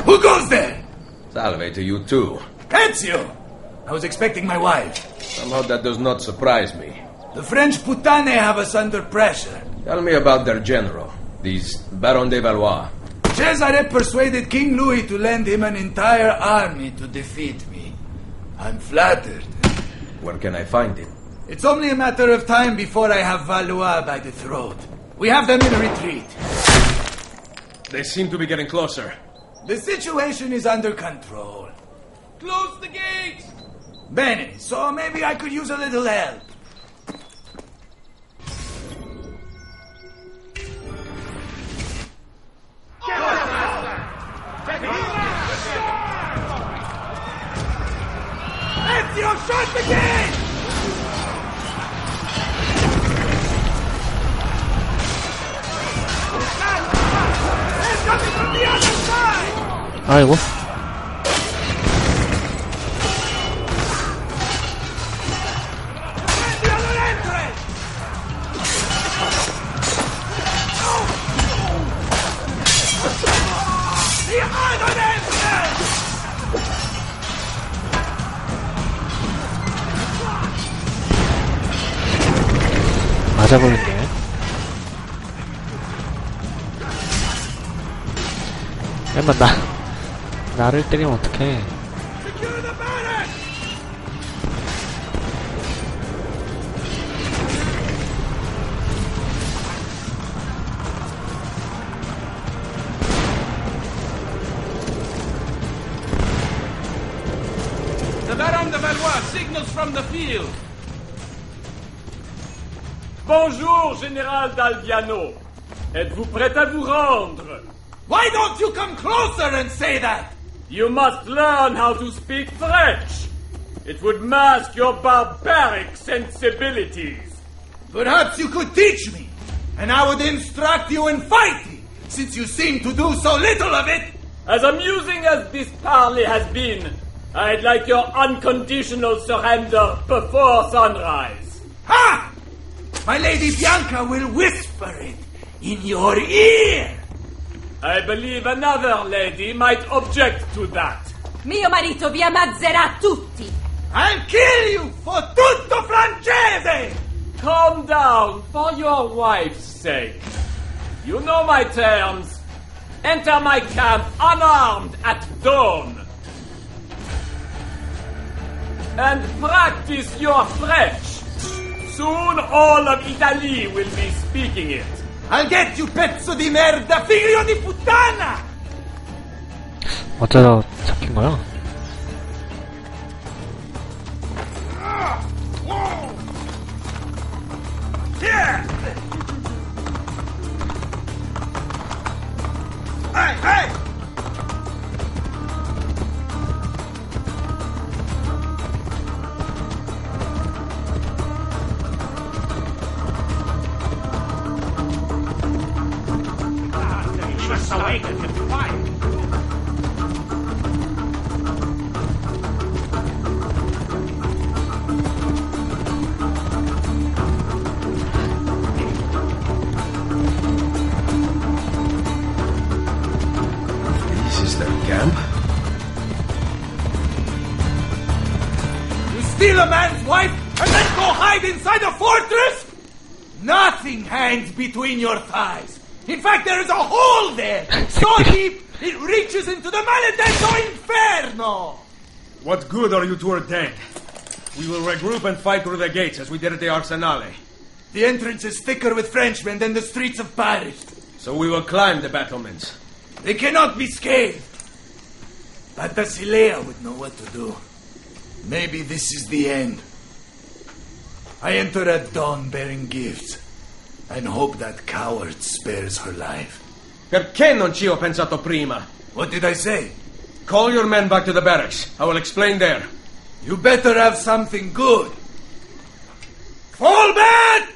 Who goes there? Salve to you too. Ezio! I was expecting my wife. Somehow that does not surprise me. The French putane have us under pressure. Tell me about their general, these Baron de Valois. Cesare persuaded King Louis to lend him an entire army to defeat me. I'm flattered. Where can I find him? It's only a matter of time before I have Valois by the throat. We have them in retreat. They seem to be getting closer. The situation is under control. Close the gates! Bene, so maybe I could use a little help. Ezio, shut the gate! They're coming from the other side! 아이고. The other entrance! The other entrance! 맞아버렸네. 잠깐만, 나를 때리면 어떡해. Secure the barracks! The Baron de Valois signals from the field. Bonjour, Général d'Alviano. Êtes-vous prêt à vous rendre? Why don't you come closer and say that? You must learn how to speak French. It would mask your barbaric sensibilities. Perhaps you could teach me, and I would instruct you in fighting, since you seem to do so little of it. As amusing as this parley has been, I'd like your unconditional surrender before sunrise. Ha! My Lady Bianca will whisper it in your ear. I believe another lady might object to that. Mio marito vi ammazzerà tutti! I'll kill you for tutto francese! Calm down for your wife's sake. You know my terms. Enter my camp unarmed at dawn. And practice your French. Soon all of Italy will be speaking it. I'll get you, pezzo di merda, figlio di puttana! 어쩌다 잡힌 거야? Here! Hey, hey! This is their camp? You steal a man's wife and then go hide inside a fortress? Nothing hangs between your thighs. In fact, there is a hole there, so deep it reaches into the maledetto inferno! What good are you two dead? We will regroup and fight through the gates as we did at the Arsenale. The entrance is thicker with Frenchmen than the streets of Paris. So we will climb the battlements. They cannot be scathed. But Basilea would know what to do. Maybe this is the end. I enter at dawn bearing gifts, and hope that coward spares her life. Perché non ci ho pensato prima? What did I say? Call your men back to the barracks. I will explain there. You better have something good. Fall back!